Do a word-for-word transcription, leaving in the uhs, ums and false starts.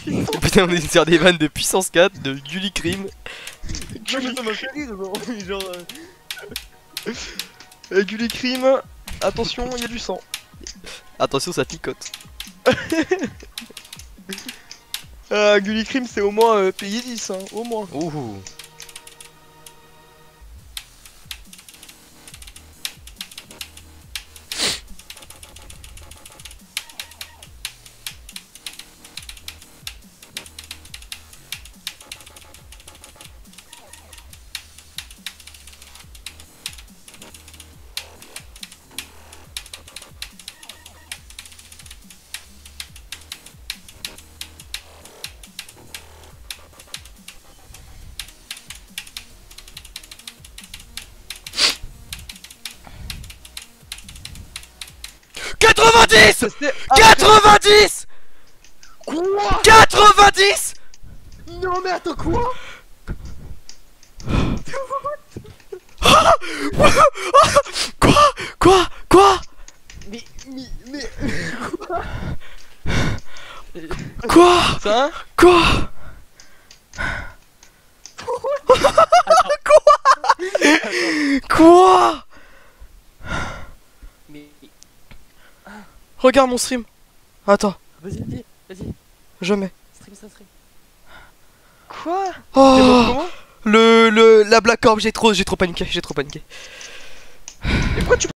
Putain, on est sur des vannes de puissance quatre, de Gully Cream. Ça m'a fait rire, genre. euh... euh, Gully Cream, attention, il y a du sang. Attention, ça picote. Euh, Gully Cream, c'est au moins euh, payé dix, hein, au moins. Ouh. quatre-vingt-dix quatre-vingt-dix Quoi? quatre-vingt-dix. Non mais attends, quoi? Quoi? Quoi? Quoi? Mais, mais, mais... Quoi? Ça? Quoi? Quoi? Quoi? Mais... Regarde mon stream. Attends, Vas-y, vas-y, vas-y, jamais. stream ça, stream. Quoi? T'es mort Oh, comment? le, le, la Black Orb, j'ai trop, j'ai trop paniqué, j'ai trop paniqué. Et pourquoi tu